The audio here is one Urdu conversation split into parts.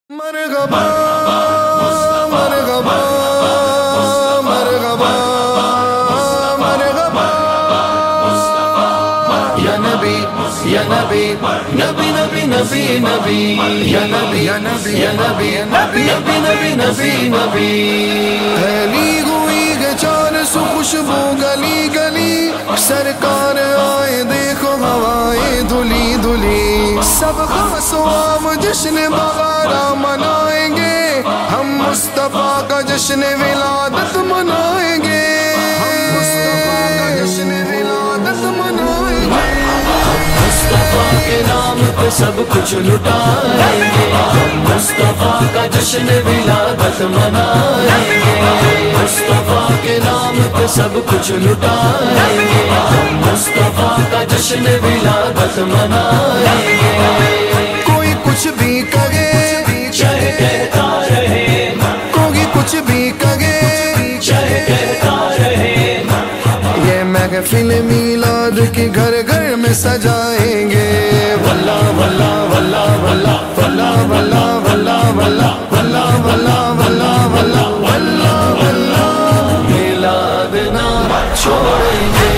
مرحبا مرحبا مرحبا مرحبا یا نبی یا نبی نبی نبی نبی نبی یا نبی یا نبی یا نبی نبی نبی نبی نبی پھیلی ہوئی ہے چار سو خوشبو گلی گلی سرکار آئے دیکھو ہوائیں دھلی دھلی سب خاص و عام جشن بغارہ منائیں گے ہم مصطفیٰ کا جشن ولادت منائیں گے ہم مصطفیٰ کا جشن ولادت منائیں گے مصطفیٰ کے نام پہ سب کچھ لٹائیں گے مصطفیٰ کا جشن ولادت منائیں گے مصطفیٰ کے نام پہ سب کچھ لٹائیں گے مصطفیٰ کا جشن ولادت منائیں گے کوئی کچھ بھی کہے چاہے کہتا رہے کوئی کچھ بھی کہے چاہے کہتا رہے یہ محفل میلاد کی گھر گھر میں سجائیں گے واللہ واللہ واللہ واللہ واللہ واللہ واللہ واللہ واللہ واللہ واللہ واللہ واللہ واللہ میلاد نہ چھوڑیں گے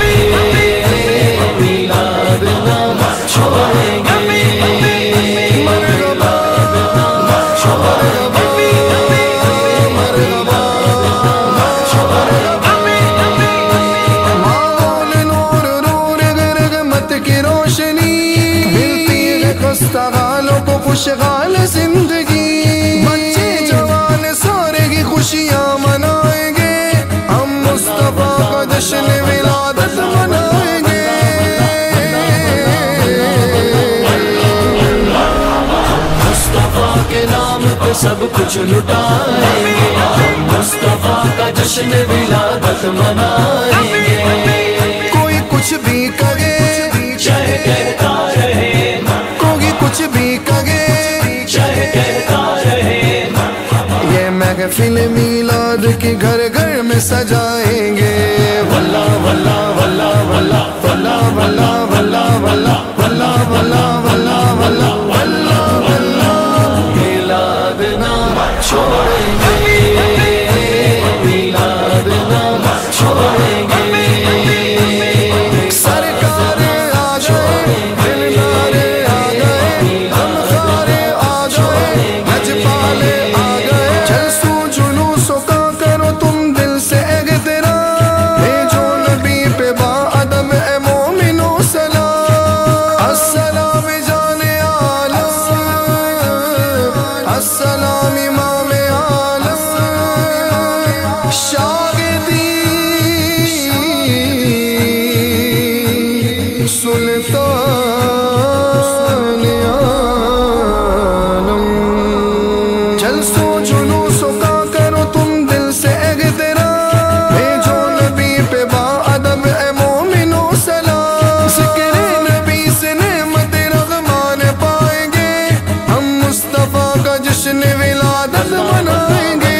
میلاد نہ چھوڑیں گے والوں کو خوشحال زندگی بچے جوان سارے کی خوشیاں منائیں گے ہم مصطفیٰ کا جشن ولادت منائیں گے مصطفیٰ کے نام پہ سب کچھ لٹائیں گے مصطفیٰ کا جشن ولادت منائیں گے کوئی کچھ بھی کہے چاہے کہتا رہے کچھ بھی کہے چاہے کہتا رہے یہ محفل میلاد کی گھر گھر میں سجائیں گے واللہ واللہ واللہ واللہ واللہ واللہ واللہ واللہ واللہ واللہ واللہ واللہ واللہ واللہ میلاد نہ چھوڑیں گے میلاد نہ چھوڑیں گے سرکار آ جائے السلام امام عالم شاگردی سلطان عالم جلسو جلوسوں کا کرو تم دل سے احترام بھیجو نبی پہ با ادب اے مومنو سلام ذکر نبی سے نعمت رغمان پائیں گے ہم مصطفیٰ کا جشن ولادت منائیں گے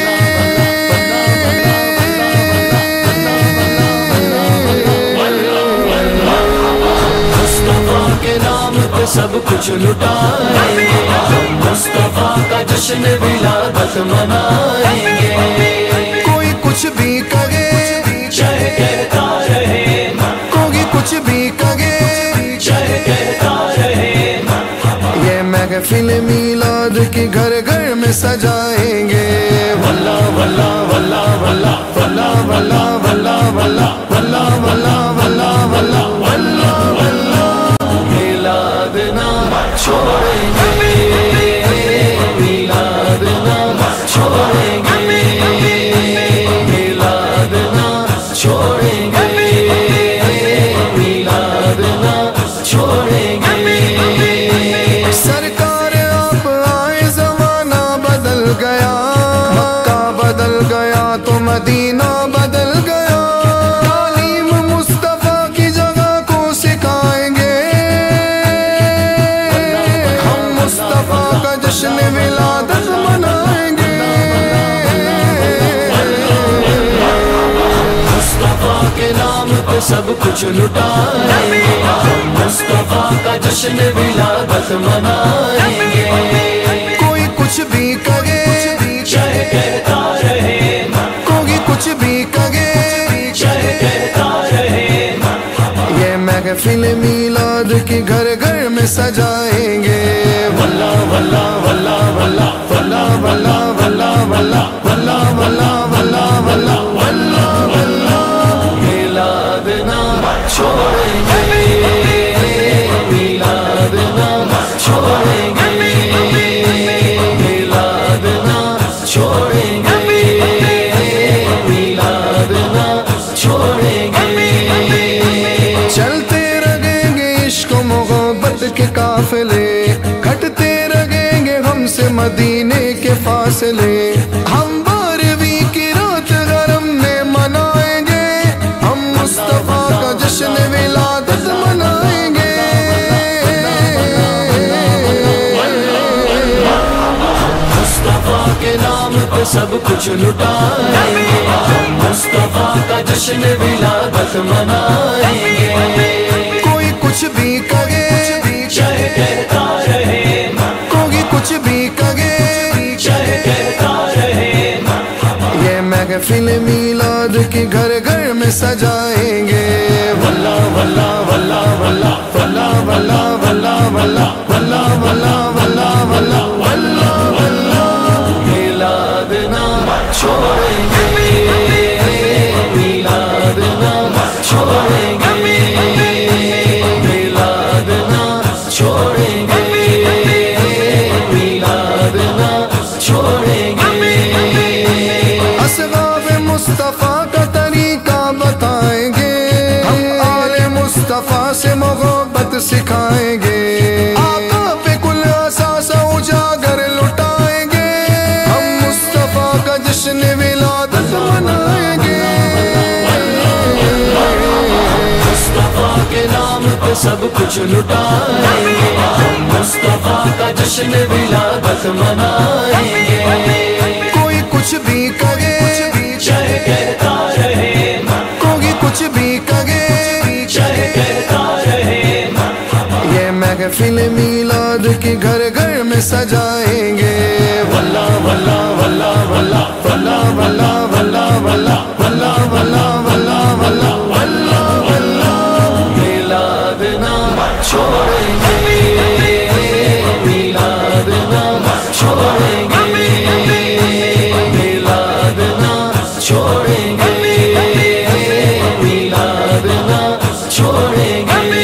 مصطفیٰ کے نام پہ سب کچھ لٹائیں گے مصطفیٰ کا جشن ولادت منائیں گے کوئی کچھ بھی کہے چاہے کہتا رہے کوئی کچھ بھی کہے چاہے کہتا رہے یہ محفل میلاد کی گھر گھر میں سجائیں گے واللہ واللہ واللہ واللہ واللہ واللہ واللہ واللہ واللہ واللہ واللہ واللہ واللہ واللہ میلاد نہ چھوڑیں گے میلاد نہ چھوڑیں گے میلاد نہ چھوڑیں گے میلاد نہ چھوڑیں گے سرکار آپ آئے زمانہ بدل گیا مکہ بدل گیا تو مدینہ بدل گیا تعلیم مصطفیٰ کی جگہ کو سکھائیں گے ہم مصطفیٰ کا جشن ولادت منائیں گے مصطفیٰ کے نام پہ سب کچھ لٹائیں گے مصطفیٰ کا جشن ولادت منائیں گے کوئی کچھ بھی محفل میلاد کی گھر گھر میں سجائیں گے. واللہ واللہ واللہ واللہ واللہ واللہ واللہ واللہ واللہ واللہ واللہ واللہ واللہ واللہ میلاد نہ چھوڑیں گے، میلاد نہ چھوڑیں گے، میلاد نہ چھوڑیں گے، میلاد نہ چھوڑیں گے. چلتے رہیں گے عشق و محبت کے قافلے، کٹتے رہیں گے ہم سے مدینے کے فاصلے. ہم 12ویں کی رات حرم میں منائیں گے، ہم مصطفیٰ کا جشن ولادت منائیں گے. مصطفیٰ کے نام پہ سب کچھ لٹائیں گے، مصطفیٰ کا جشن ولادت منائیں گے. کوئی کچھ بھی کہے چاہے کہتا رہے، کوئی کچھ بھی کہے چاہے کہتا رہے، یہ محفل میلاد کی گھر گھر میں سجائیں گے. واللہ واللہ واللہ واللہ واللہ واللہ واللہ واللہ واللہ واللہ واللہ واللہ واللہ واللہ میلاد نہ چھوڑیں گے، میلاد نہ چھوڑیں گے، میلاد نہ چھوڑیں گے، میلاد نہ چھوڑیں گے. اصحاب مصطفیٰ کا طریقہ بتائیں گے، ہم آل مصطفیٰ سے محبت سکھائیں گے. آقا پہ کل احساس اجاگر لٹائیں گے، ہم مصطفیٰ کا جشن ولادت منائیں گے. مصطفیٰ کے نام پہ سب کچھ لٹائیں گے، مصطفیٰ کا جشن ولادت منائیں گے. کوئی کچھ بھی کہے چاہے کہتا رہے، کوئی کچھ بھی کہے چاہے کہتا رہے، یہ محفل میلاد کی گھر گھر میں سجائیں گے. واللہ واللہ واللہ واللہ واللہ واللہ واللہ واللہ واللہ واللہ واللہ واللہ واللہ واللہ میلاد نہ چھوڑیں گے، میلاد نہ چھوڑیں گے، میلاد نہ چھوڑیں گے، میلاد نہ چھوڑیں گے.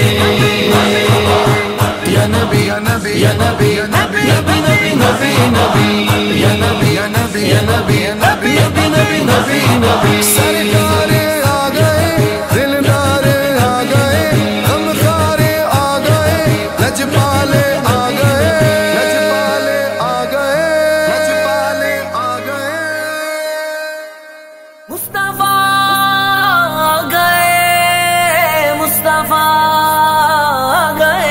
یا نبی یا نبی یا نبی یا نبی نبی نبی نبی یا نبی یا نبی یا نبی یا نبی نبی نبی نبی نبی. سرکار آ گئے، دلدار آ گئے، غمخوار آ گئے، لجپالے آ گئے، لجپالے آ گئے، لجپالے آ گئے. مصطفیٰ آ گئے، مصطفیٰ آ گئے،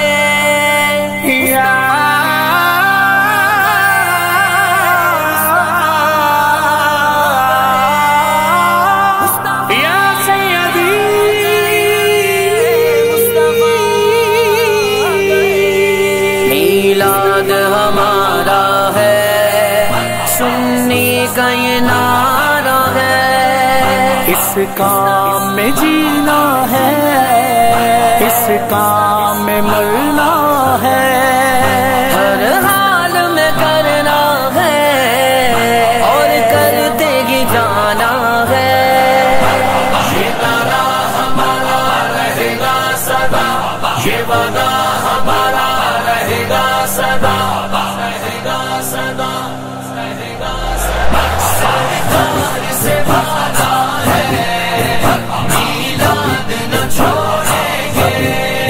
میلاد ہمارا ہے، سننے کا یہ نعرہ ہے، اس کام میں جینا ہے، اس کام میں مرنا ہے، ہر حال میں کرنا ہے اور کرتے ہی جانا ہے. یہ نعرہ ہمارا رہے گا سدا، یہ وعدہ ہمارا رہے گا سدا، رہے گا سدا، رہے گا سدا. سرکار سے وعدہ ہے، میلاد نہ چھوڑیں گے،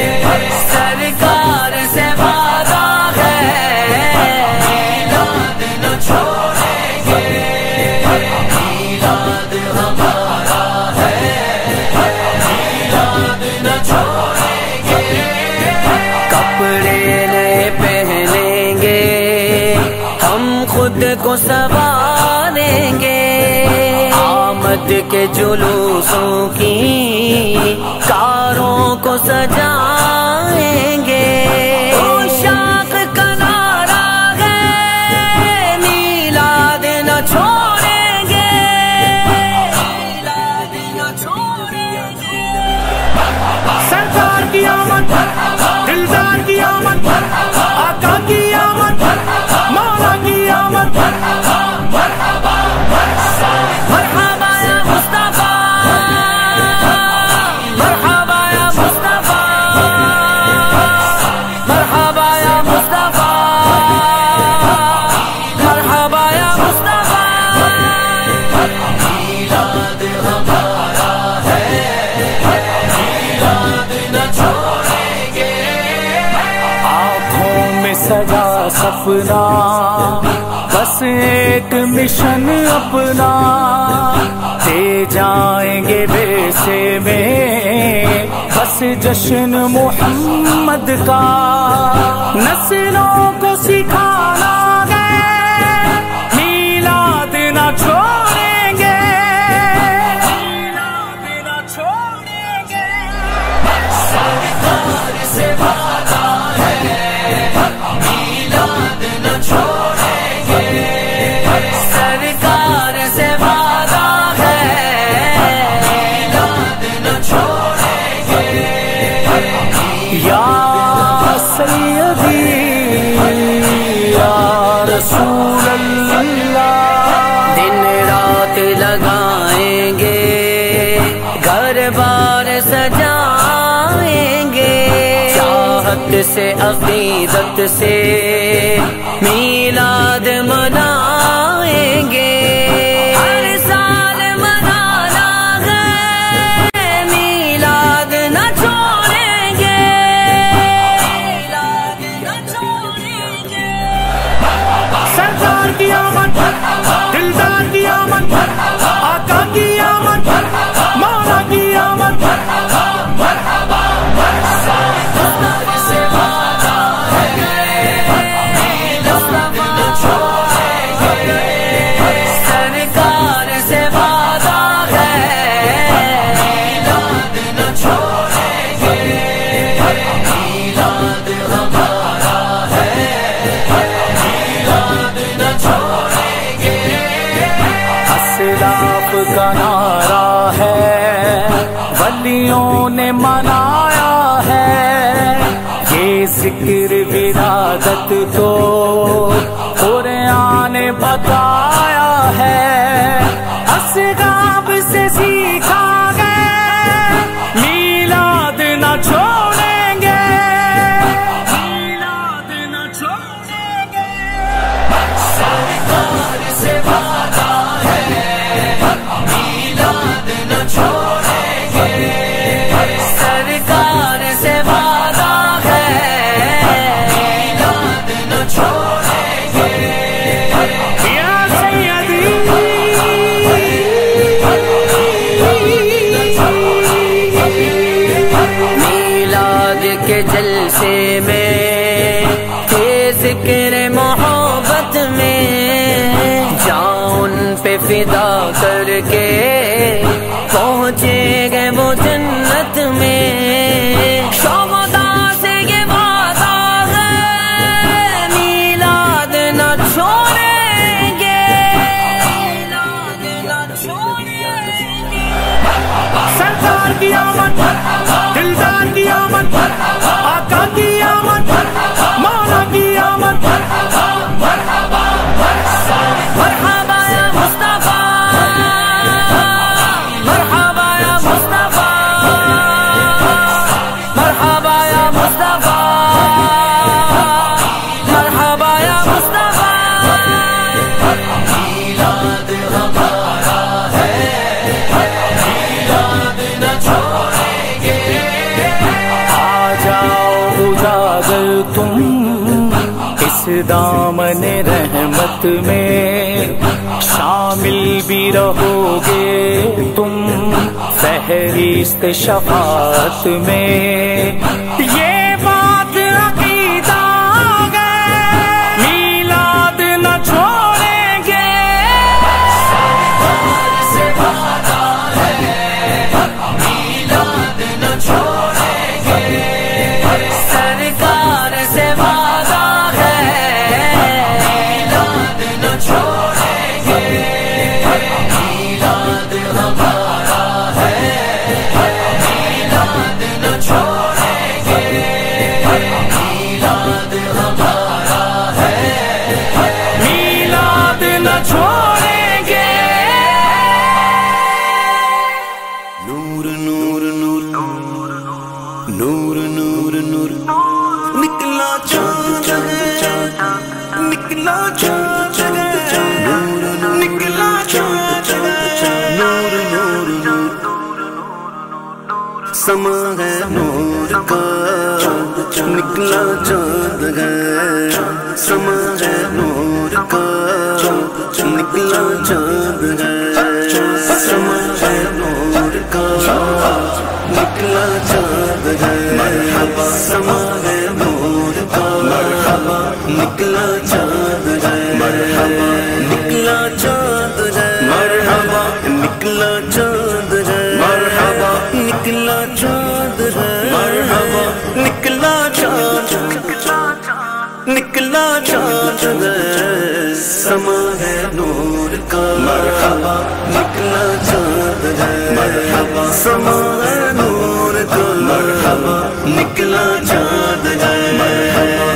سرکار سے وعدہ ہے، میلاد نہ چھوڑیں گے، میلاد ہمارا ہے، میلاد نہ چھوڑیں گے. کپڑے نئے پہنیں گے، ہم خود کو سنواریں گے، آمد کے جلوسوں کی کاروں کو سجائیں گے. شاخ کا نعرہ ہے، میلاد نہ چھوڑیں گے، میلاد نہ چھوڑیں گے. سرکار کی آمد خفنا، بس ایک مشن اپنا دے جائیں گے ویسے میں، بس جشن محمد کا نسلوں کو سکھانا ہے، میلاد نہ چھوڑیں گے، میلاد نہ چھوڑیں گے، سرکار سے وعدہ ہے، میلاد نہ چھوڑیں گے، سرکار سے وعدہ ہے، میلاد نہ چھوڑیں گے، یا سیدی یا رسول اللہ، دن رات لگائیں گے، گھر بار سجائیں گے، چاہت سے عقیدت سے میلاد منائیں گے، ہر سال منانا ہے، میلاد نہ چھوڑیں گے، میلاد نہ چھوڑیں گے، سرکار کی آمد، دلدار کی آمد، آقا کی آمد، مولا کی آمد، سرکار سے وعدہ ہے، میلاد نہ چھوڑیں گے، سرکار سے وعدہ ہے، میلاد نہ چھوڑیں گے، میلاد ہمارا ہے، میلاد نہ چھوڑیں گے، اسلاف کا نعرہ ہے، ولیوں نے منایا ہے، یہ ذکر ولادت تو قرآن نے بتایا ہے، اصحاب سے سیکھا گیا، میلاد نہ چھوڑیں گے، میلاد نہ چھوڑیں گے، سرکار سے وعدہ ہے، میلاد نہ چھوڑیں گے، سرکار سے وعدہ ہے، میلاد نہ چھوڑیں گے، یا سیدی میلاد کے جلسے میں تھے ذکر محبت میں، جاؤ ان پہ فدا کر کے پہنچے گئے وہ جنت میں، شودا سے یہ وعدہ ہے، میلاد نہ چھوڑیں گے، میلاد نہ چھوڑیں گے، سرکار کی آمد، دلدار کی آمد، آقا کی آمد، مولا کی آمد، مرحبا یا مصطفیٰ، مرحبا یا مصطفیٰ، مرحبا یا مصطفیٰ، مرحبا یا مصطفیٰ، میلاد ہمارا ہے، میلاد نہ چھوڑیں گے، آ جاؤ اجاگر تم اس دامن رحمت میں، شامل بھی رہو گے تم فہرست شفاعت میں، یہ بات عقیدہ ہے، میلاد نہ چھوڑیں گے، سرکار سے وعدہ ہے، میلاد نہ چھوڑیں گے، سرکار سے وعدہ ہے، میلاد نہ چھوڑیں گے، میلاد ہمارا ہے، میلاد نہ چھوڑیں گے، میلاد ہمارا ہے، میلاد نہ چھوڑیں گے، نور نور نور نور نور نور نکلا چاند ہے، نکلا چاند ہے، نکلا چاند ہے، نور نور نور سما ہے نور کا نکلا چاند ہے سما ہے نور کا نکلا چاند ہے سما ہے نور کا نکلا چاند ہے مرحبا سما ہے نور کا مرحبا نکلا چاند ہے مرحبا نکلا چاند ہے مرحبا نکلا چاند ہے مرحبا نکلا چاند ہے مرحبا نکلا چاند نکلا چاند ہے سما ہے نور کا مرحبا نکلا چاند ہے مرحبا سما ہے نور کا مرحبا نکلا چاند ہے مرحبا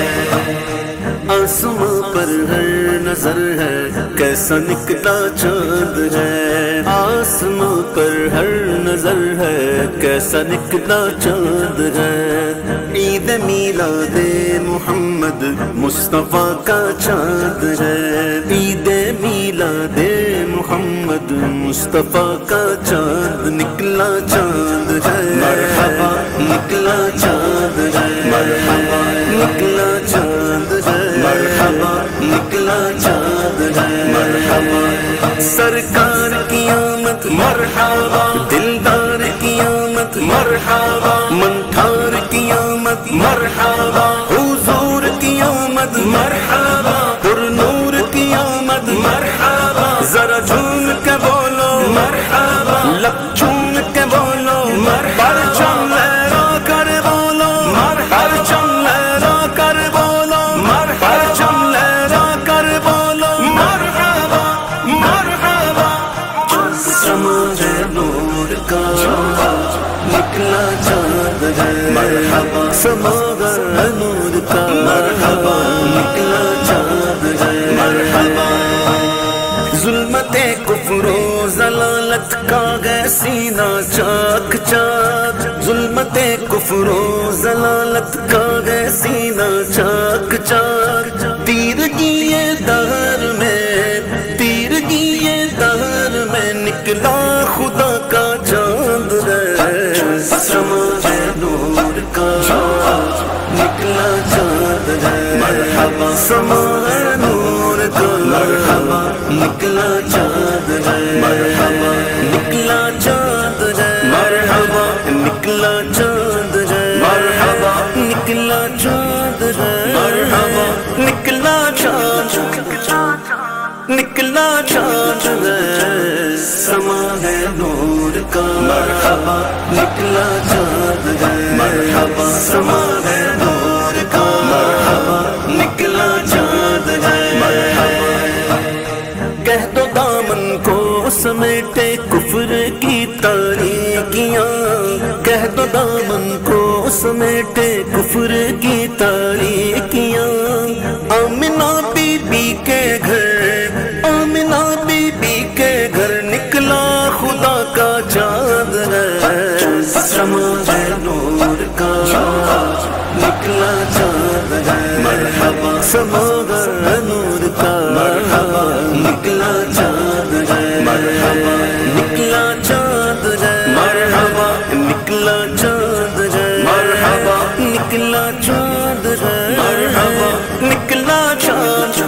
آسمان پر ہر نظر ہے کیسا نکلا چاند ہے آسمان پر ہر نظر ہے کیسا نکلا چاند ہے عید میلاد محمد مصطفیٰ کا چاند ہے عید میلاد محمد مصطفیٰ کا چاند نکلا چاند ہے مرحبا نکلا چاند ہے مرحبا نکلا چاند ہے مرحبا نکلا چاند ہے مرحبا سرکار کی آمد مرحبا دلدار کی آمد مرحبا منٹھار کی آمد مرحبا حضور کی آمد مرحبا پر نور کی آمد مرحبا ذرا جھوم کے بولو مرحبا لب چوم کے بولو پرچم لہرا کر بولو پرچم لہرا کر بولو پرچم لہرا کر بولو مرحبا مرحبا سما ہے نور کا نکلا چاند ہے مرحبا سما ہے نور کا مرحبا نکلا چاند ہے مرحبا ظلمت کفر و ضلالت کا گئے سینہ چاک چاک ظلمت کفر و ضلالت کا گئے سینہ چاک چاک تیرگی دہر میں تیرگی دہر میں نکلا خدا کا چاند ہے سما ہے نور کا نکلا چاند ہے مرحبا سما ہے نور کا مرحبا نکلا چاند ہے مرحبا نکلا چاند ہے مرحبا نکلا چاند ہے مرحبا نکلا چاند ہے مرحبا نکلا چاند نکلا چاند ہے سما ہے نور کا مرحبا نکلا چاند ہے مرحبا سما ہے نور کا مرحبا نکلا چاند ہے مرحبا کہہ دو دامن کو سمیٹے کفر کی تاریکیاں کہہ دو دامن کو سمیٹے کفر کی تاریکیاں آمنہ بی بی کے گھر آمنہ بی بی کے گھر نکلا خدا کا چاند ہے سما ہے نور کا نکلا چاند ہے مرحبا سما ہے نور کا مرحبا نکلا چاند ہے مرحبا نکلا چاند ہے مرحبا نکلا چاند ہے مرحبا نکلا چاند ہے مرحبا نکلا چاند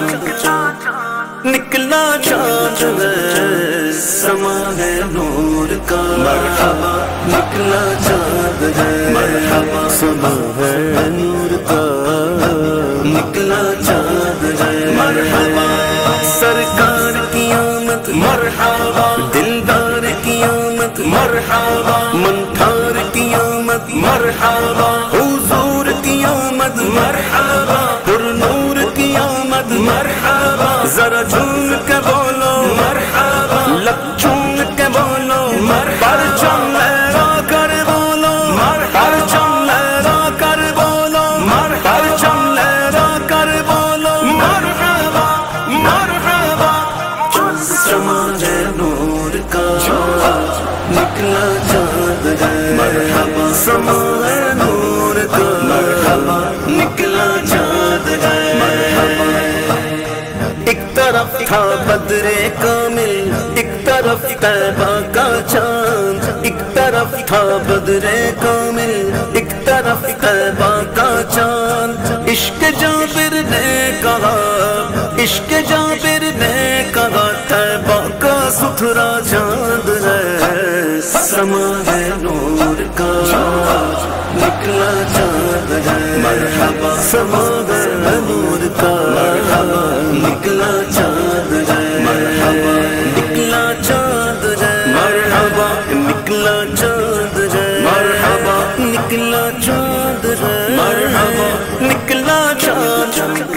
نکلا چاند ہے سما ہے نور کا مرحبا نکلا چاند ہے مرحبا سما ہے نور کا نکلا چاند ہے مرحبا سرکار کی آمد مرحبا دلدار کی آمد مرحبا منٹھار کی آمد مرحبا حضور کی آمد مرحبا پر نور کی آمد مرحبا ذرا جھوم کے بولو مرحبا لب چوم کے بولو پرچم لہرا کر بولو پرچم لہرا کر بولو پرچم لہرا کر بولو مرحبا مرحبا سما ہے نور کا نکلا چاند ہے مرحبا سما ہے نور کا مرحبا نکلا چاند ہے مرحبا ایک طرف تھا بدر کامل، ایک طرف طیبہ کا چاند، ایک طرف تھا بدر کامل، ایک طرف طیبہ کا چاند۔ عشق جابر نے کہا، عشق جابر نے کہا طیبہ کا ستھرا چاند ہے، سما ہے نور کا نکلا چاند ہے، مرحبا سما ہے نور کا نکلا چاند ہے، مرحبا نکلا چاند ہے، مرحبا نکلا چاند ہے، مرحبا نکلا چاند ہے، مرحبا نکلا چاند،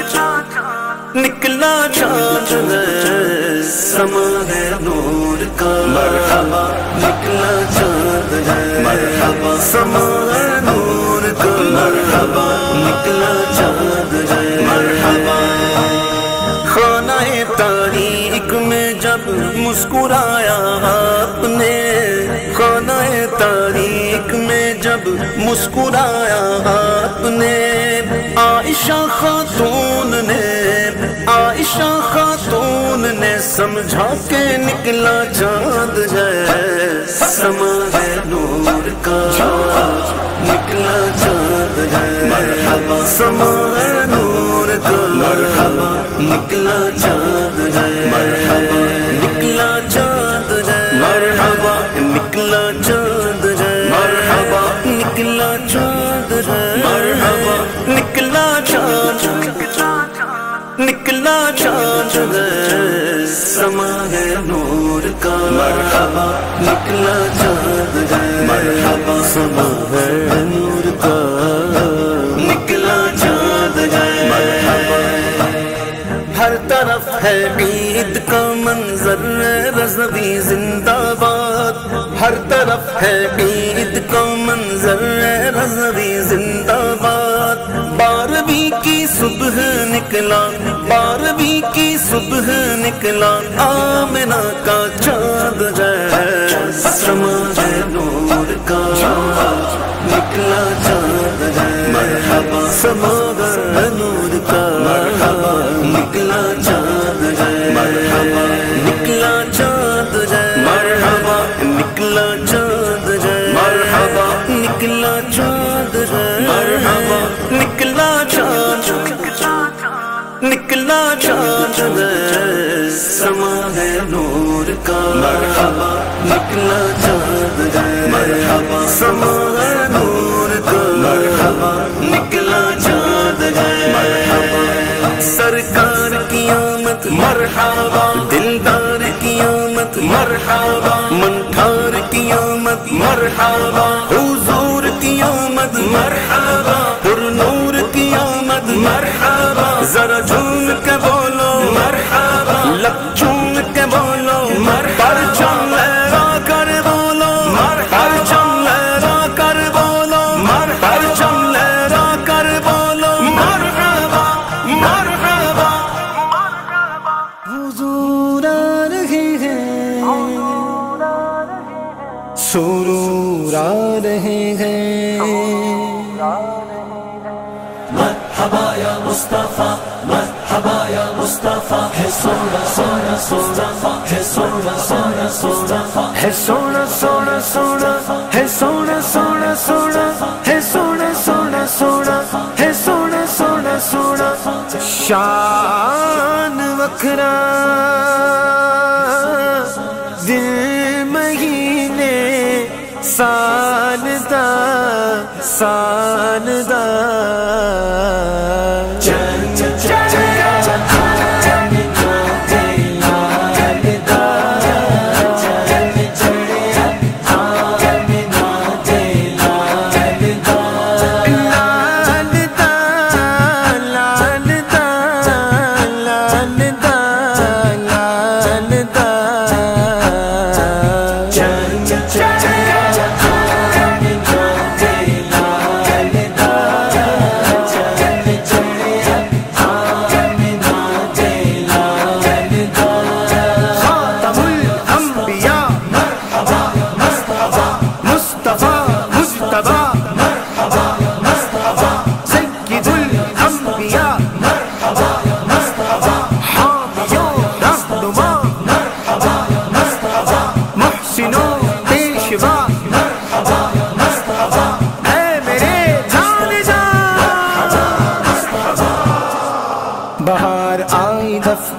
نکلا چاند ہے، سما ہے نور کا مرحبا نکلا چاند ہے، مرحبا سما ہے نور کا مرحبا نکلا چاند ہے، مرحبا۔ خانہ تاریخ میں جب مسکرایا آپ نے، خانہ تاریخ میں جب مسکرایا آپ نے، عائشہ خاتون نے، عائشہ خاتون نے سمجھا کہ نکلا چاند ہے، سما ہے نور کا نکلا چاند ہے، مرحبا سما ہے نور کا مرحبا نکلا چاند ہے، مرحبا نکلا چاند ہے، مرحبا نکلا چاند ہے، مرحبا نکلا چاند ہے، مرحبا نکلا چاند، نکلا چاند ہے، سما ہے نور کا مرحبا نکلا چاند ہے، مرحبا سما ہے نور کا نکلا چاند ہے، مرحبا۔ ہر طرف ہے عید کا منظر رضوی زندہ باد، ہر طرف ہے عید کا منظر رضوی زندہ باد، 12ویں کی صبح نکلا، 12ویں کی صبح نکلا، آمنہ کا چاند ہے، سما ہے نور کا نکلا چاند ہے، مرحبا سما ہے نور کا مرحبا نکلا چاند ہے، مرحبا نکلا چاند ہے، مرحبا نکلا چاند ہے، مرحبا نکلا چاند ہے، مرحبا نکلا چاند، نکلا چاند ہے، سما ہے نور کا مرحبا نکلا چاند ہے، مرحبا سما ہے نور کا مرحبا نکلا چاند ہے، مرحبا سرکار کی آمد مرحبا، دلدار کی آمد مرحبا، منٹھار کی آمد مرحبا، حضور کی آمد مرحبا، پر نور کی آمد مرحبا، ذرا جھوم کے بولو مرحبا، لب چوم کے بولو مرحبا، پرچم لہرا کر بولو مرحبا، پرچم لہرا کر بولو مرحبا، پرچم لہرا کر بولو مرحبا، مرحبا۔ حضور آ رہے ہیں، سرور آ رہے ہیں، مرحبا یا مصطفیٰ، مرحبا یا مصطفیٰ، ہے سونا سونا سونا، ہے سونا سونا سونا، ہے سونا سونا سونا، ہے سونا سونا سونا، ہے سونا سونا سونا، ہے سونا سونا سونا، شان وکھرا دن مہینے سال دا سال دا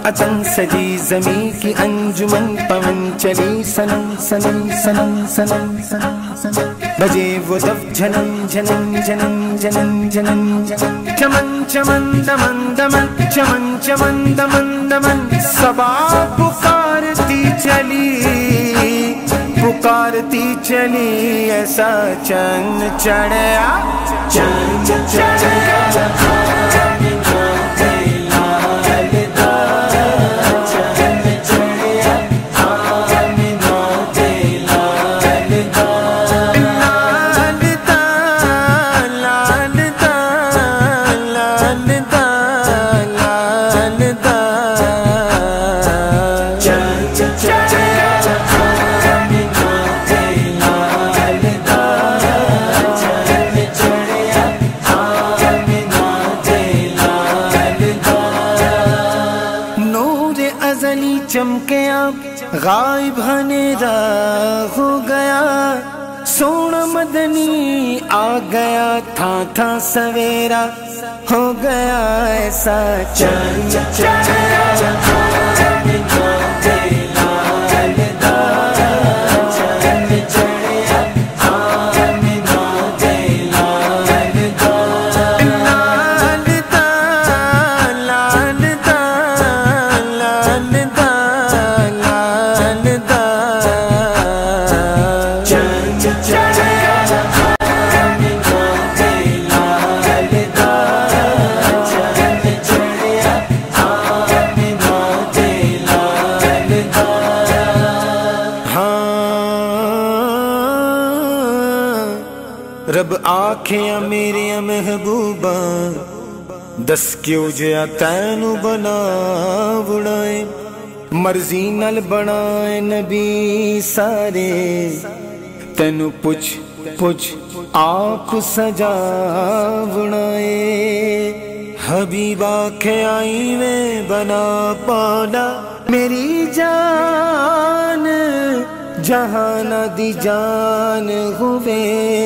اتن سجی زمیں کی انجمن پون چلی سنم سنم سنم سنم سنم بجے وہ دف جھنن جھنن جھنن جھنن جھنن چمن چمن دمن دمن چمن چمن دمن دمن صبا پکارتی چلی ایسا چند چڑھیا چند چڑھیا چمکیا غائب ہنیرا ہو گیا سونا مدنی آ گیا تھا تھا سویرا ہو گیا ایسا چند رب آنکھیں میرے محبوبہ دس کیوں جیا تینو بنا بڑائے مرضی نل بنائے نبی سارے تینو پچھ پچھ آنکھ سجا بنائے حبیب آنکھیں آئی میں بنا پالا میری جان جہان دی جان ہوئے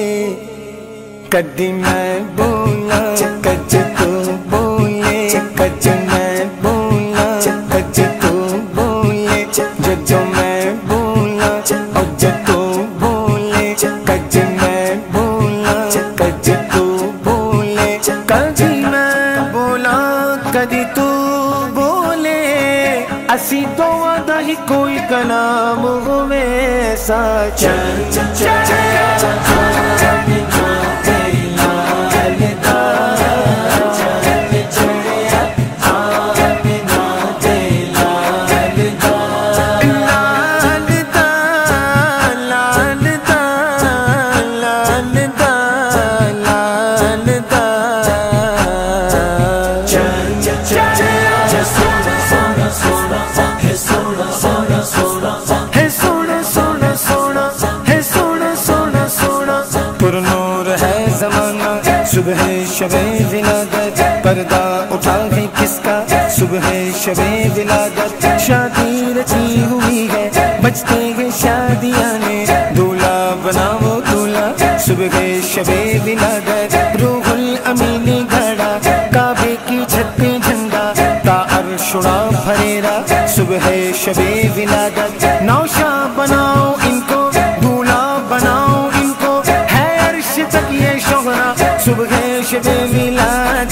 کدی میں بولا کج تو بولے کج میں بولا کج تو بولے جو میں بولا اور تو بولے کج میں بولا کج تو بولے کجی میں بولا کدی تو بولے اسی تو آدھا ہی کوئی کلام ہوئے ایسا چند صبح شب ولادت پردہ اٹھا ہے کس کا صبح شب ولادت شادی رچی ہوئی ہے بجتے ہیں شادیاں نے دولہا بناؤ دولہا صبح شب ولادت روح الامین گھڑا کعبے کی چھت پہ جھنڈا تا عرش اڑا بھریرا صبح شب ولادت نوشا بناؤ ان کو دولہا بناؤ ان کو ہے عرش تک یہ شوہرا صبح شب ولادت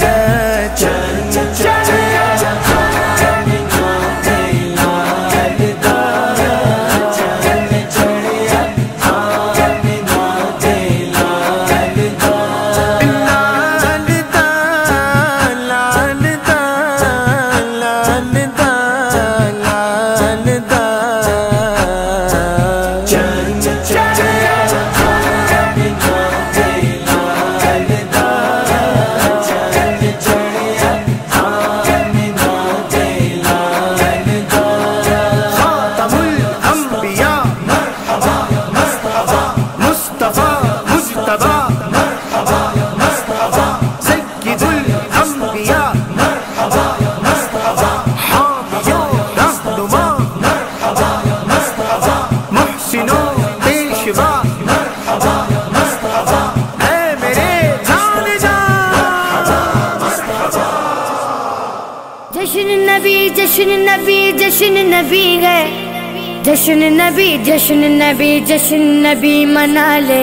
नबी है, जश्न नबी जश्न नबी मना ले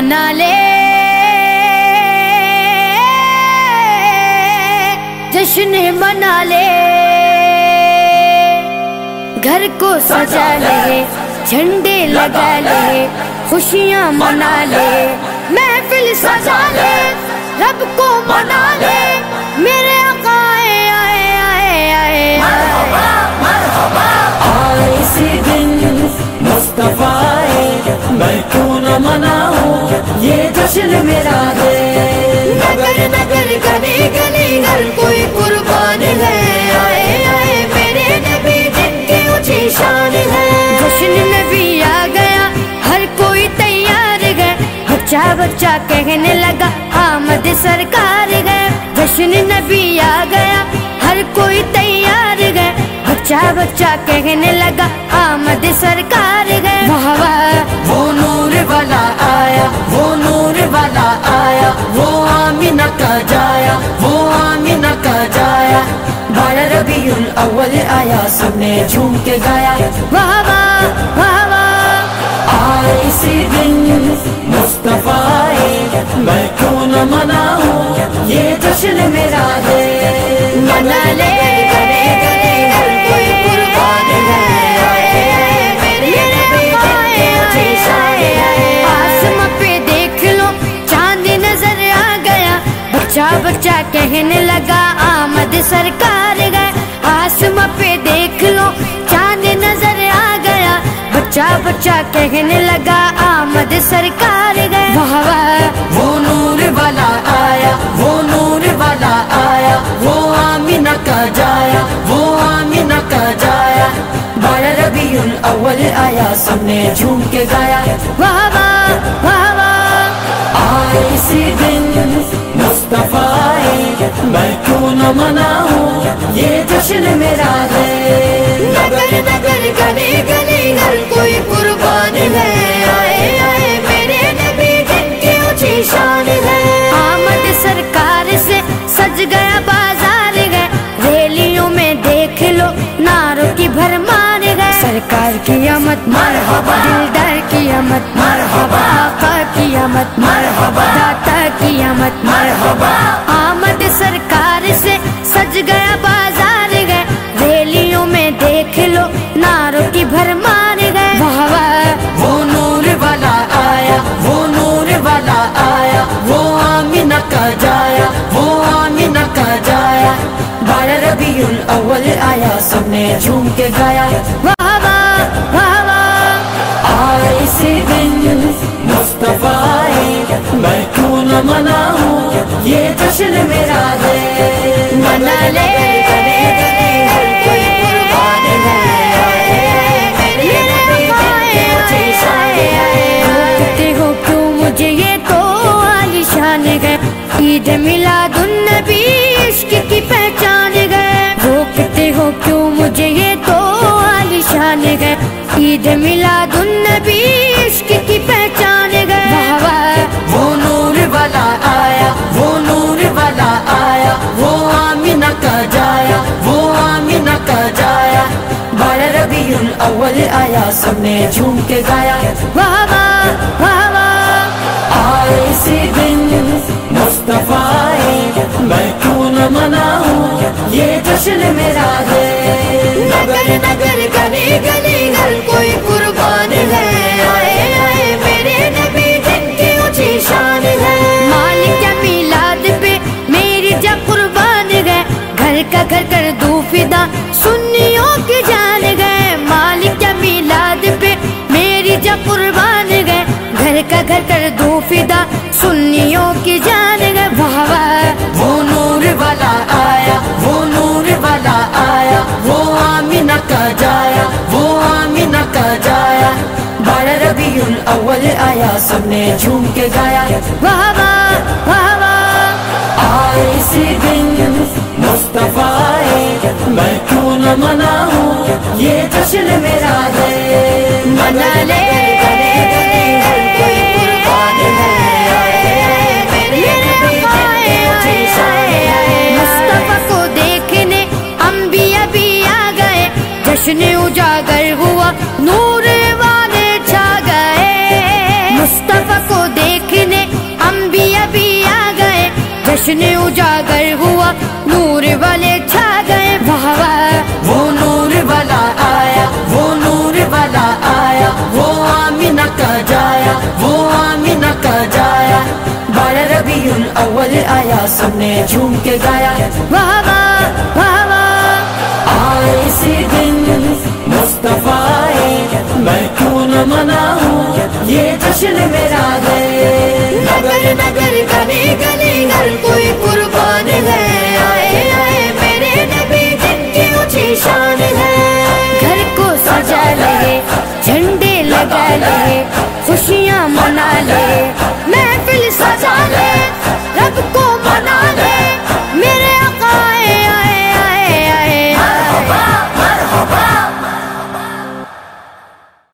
जश्न मना ले। घर को सजा ले, झंडे लगा ले, खुशियाँ मना ले, महफिल सजा ले, रब को मना ले, मेरे आका आए मरहबा मरहबा। आए इसी दिन मुस्तफा आए, मैं क्यों न मनाऊं ये जश्न मेरा है। नगर नगर गली गली हर कोई कुर्बान है, आए आए मेरे नबी जिनकी ऊंची शान है। जश्न नबी आ गया, हर कोई तैयार है, बच्चा बच्चा कहने लगा आमद सरकार है। जश्न नबी आ गया, हर कोई तैयार है, बच्चा बच्चा कहने लगा आमद सरकार है। वाह वाह वो नूर वाला आया, वो नूर वाला आया, वो आमिना का जाया, वो आमिना का जाया। 12 रबीउल अव्वल आया, सबने झूम के गाया। वाह वाह वाह वाह। आए इसी दिन मुस्तफा आए, मैं क्यों न मनाऊं ये जश्न मेरा है। मना ले हर कोई कुर्बान है, आसमां पे देख लो चांद नजर आ गया, बच्चा बच्चा कहने लगा आमद सरकार है। आसमां पे देख लो चांद नजर आ गया, बच्चा बच्चा कहने लगा आमद सरकार है। वाह वाह वो नूर वाला आया, वो नूर वाला आया, वो आमिना का जाया, वो आमिना का जाया। 12 रबीउल अव्वल आया, सबने झूम के गाया। वाह वाह वाह वाह। आए इसी दिन मुस्तफा आए, मैं क्यों न मनाऊं ये जश्न मेरा है। नगर नगर गली गली हर कोई कुर्बान है, आए आए मेरे नबी जिनकी ऊंची शान है। आमद सरकार से सज गया बाजार है, रैलियों में देख लो नारों की भरमार है। सरकार की आमद मरहबा, दिलदार की आमद मरहबा, आका की आमद मरहबा, दाता की आमद मरहबा। आमद सरकार से सज गया बाजार है, रैलियों में देख लो नारों की भरमार है। वाह वाह वो नूर वाला आया, वो नूर वाला आया, वो आमिना का जाया, वो आमिना का जाया। 12 रबीउल अव्वल आया, सबने झूम के गाया। वाह वाह वाह वाह। आए इसी दिन मुस्तफा आए, मैं क्यों न मनाऊं ये जश्न मेरा है। मना ले हर कोई कुर्बान है, रोकते हो क्यों मुझे ये तो आलिशान है। ईद मिलादुन नबी इश्क की पहचान है, रोकते हो क्यों मुझे ये तो आलिशान है। ईद मिलादुन नबी इश्क की पहचान है। वाह वाह वो नूर वाला आया, वो नूर वाला आया, वो आमिना का जाया, वो आमिना का जाया। 12 रबीउल अव्वल आया, सबने झूम के गाया। वाह वाह वाह वाह। आए इसी दिन मुस्तफा आए, मैं क्यों न मनाऊं ये जश्न मेरा है। नगर नगर गली गली हर कोई कुर्बान है, आए आए मेरे नबी जिनकी ऊंची शान है। मालिक का मिलाद पे मेरी जा कुर्बान है, घर का घर कर दूं फिदा सुन्नियों की जान है। मालिक का मिलाद पे मेरी जा कुर्बान है, घर का घर कर दूं फिदा सुन्नियों की जान है। वाह वाह वो नूर वाला आया, वो नूर वाला आया, वो आमिना का जाया, वो आमिना का जाया। 12 रबीउल अव्वल आया, सबने झूम के गाया। वाह वाह वाह वाह। आए इसी दिन मुस्तफा आए, मैं क्यों न मनाऊं ये जश्न मेरा है। मना ले हर कोई कुर्बान है, मुस्तफा को देखने अंबिया भी आ गए, जश्न उजागर हुआ, नूर वाले छा गए, मुस्तफा को देखने अंबिया भी आ गए। जश्न उजागर हुआ, नूर वाले छा गए। वाह वाह वो नूर वाला आया, वो नूर वाला आया, वो आमिना का जाया, वो आमिना का जाया। 12 रबीउल अव्वल आया, सबने झूम के गाया। वाह वाह वाह वाह आए इसी दिन मुस्तफा आए, मैं क्यों न मनाऊं ये जश्न मेरा है। नगर नगर गली गली घर